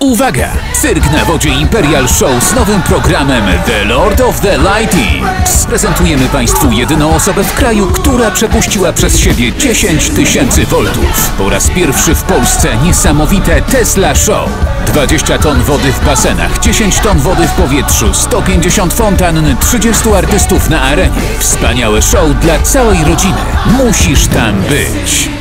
Uwaga! Cyrk na wodzie Imperial Show z nowym programem The Lord of the Lightings. Prezentujemy Państwu jedyną osobę w kraju, która przepuściła przez siebie 10 000 voltów. Po raz pierwszy w Polsce niesamowite Tesla Show. 20 ton wody w basenach, 10 ton wody w powietrzu, 150 fontann, 30 artystów na arenie. Wspaniałe show dla całej rodziny. Musisz tam być.